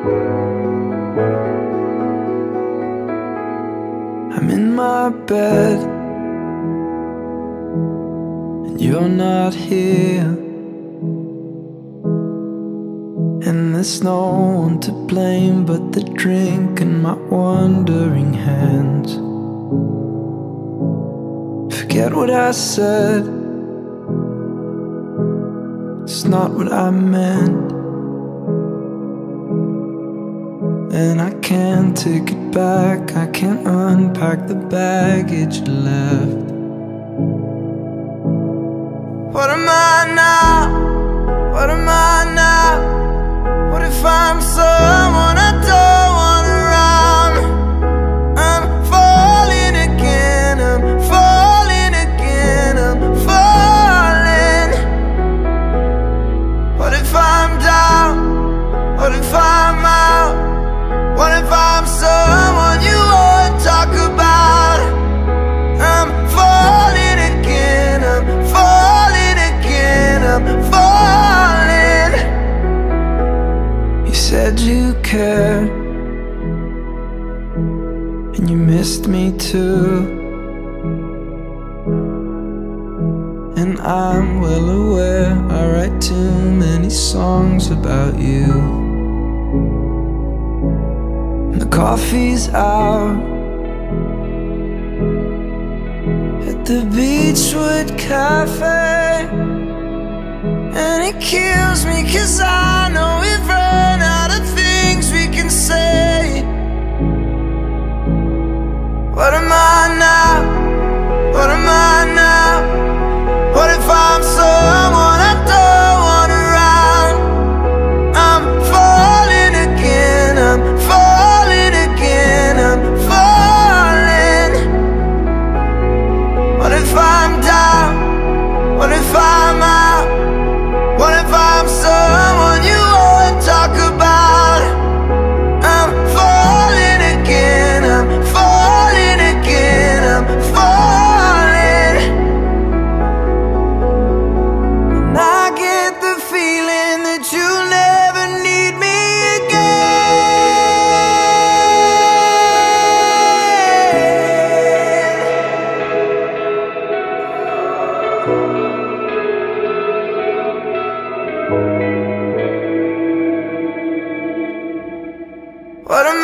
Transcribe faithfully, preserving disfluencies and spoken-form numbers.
I'm in my bed and you're not here, and there's no one to blame but the drink and my wandering hands. Forget what I said, it's not what I meant, and I can't take it back. I can't unpack the baggage you left. What am I now? What am I now? What if I'm someone I don't want around? I'm falling again, I'm falling again, I'm falling. What if I'm down? What if I'm out? What if I'm someone you won't talk about? I'm falling again, I'm falling again, I'm falling. You said you cared, and you missed me too, and I'm well aware I write too many songs about you. The coffee's out at the Beachwood Cafe, and it kills me 'cause I know we've run out of things we can say. What am I now? What am I now? What if I'm someone I don't want around? I'm falling again, I'm falling again, I'm falling. What if I'm down? What if I'm out? What if I'm someone you won't talk about? I'm falling again, I'm falling again, I'm falling. And I get the feeling that you'll never need me again. What am